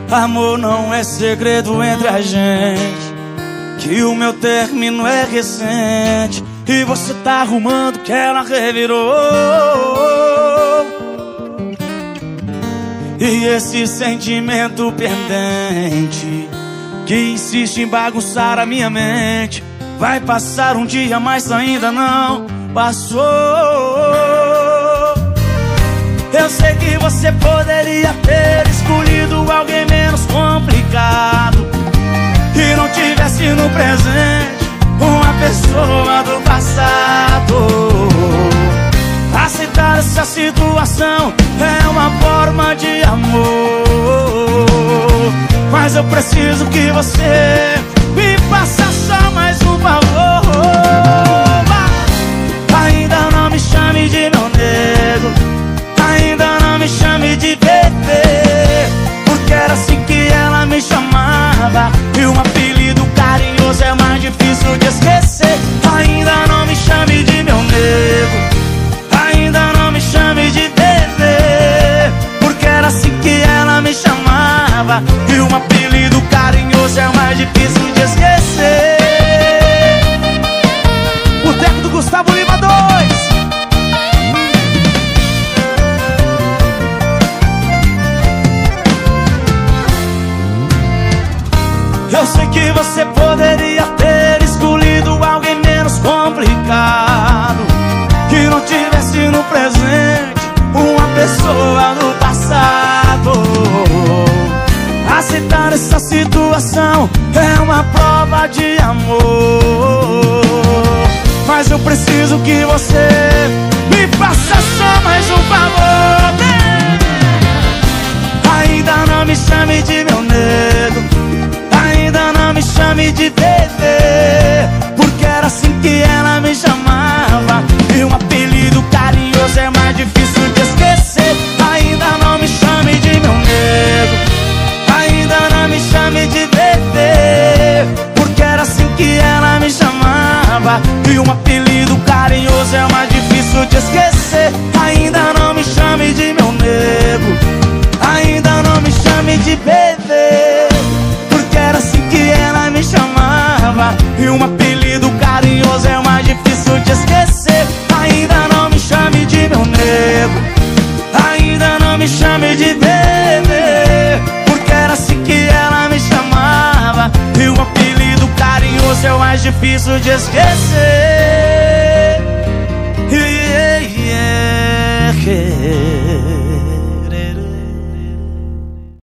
Amor não é segredo entre a gente, que o meu término é recente e você tá arrumando que ela revirou. E esse sentimento pendente que insiste em bagunçar a minha mente vai passar um dia, mas ainda não passou. Eu sei que você poderia ter escolhido alguém menos complicado, que não tivesse no presente uma pessoa do passado. Aceitar essa situação é uma forma de amor, mas eu preciso que você me faça só mais um favor. Ainda não me chame de meu nego, ainda não me chame de bebê, porque era assim que ela me chamava, e um apelido carinhoso é mais difícil de esquecer. Ainda não me chame de meu nego, ainda não me chame de bebê, porque era assim que ela me chamava, e um apelido carinhoso é mais difícil de esquecer. Boteco do Gustavo Lima 2. Eu sei que você poderia ter escolhido alguém menos complicado, que não tivesse no presente uma pessoa do passado. Aceitar essa situação é uma prova de amor, mas eu preciso que você me faça só mais um favor. Ainda não me chame de meu nego, ainda não me chame de bebê, porque era assim que ela me chamava, e um apelido carinhoso é mais difícil de esquecer. Ainda não me chame de meu nego, ainda não me chame de bebê, porque era assim que ela me chamava, e um apelido carinhoso é mais difícil de esquecer. Ainda não me chame de meu nego, ainda não me chame de bebê, porque era assim que ela me chamava, e um apelido carinhoso é mais difícil de esquecer. Ainda não me chame de meu nego, ainda não me chame de bebê, porque era assim que ela me chamava, e um apelido carinhoso é o mais difícil de esquecer. Yeah, yeah, yeah.